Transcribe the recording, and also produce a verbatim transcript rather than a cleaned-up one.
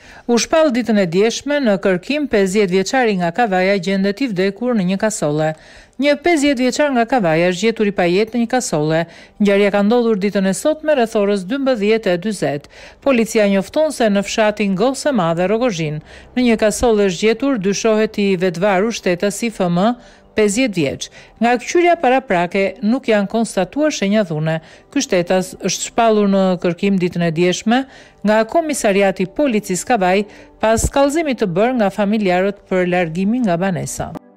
U shpall ditën e djeshme në Kërkim pesëdhjetë vjeçari nga Kavaja gjendet i vdekur në një kasolle. Një pesëdhjetë vjeçar nga Kavaja është gjetur i pajet në një kasolle. Ngjarja ka ndodhur ditën e sotme rreth orës dymbëdhjetë e dyzet. Policia njofton se në fshatin Gosë e Madhe Rogozhin, në një kasolle është gjetur dyshohet i vetvarur shtetas I F M, pesëdhjetë vjeç. Nga këqyrja paraprake nuk janë konstatuar shenja dhune. Ky shtetas është shpallur në kërkim ditën e djeshme nga Komisariati i Policisë Kavaj pas kallëzimit të bërë nga familjarët për largimin nga banesa.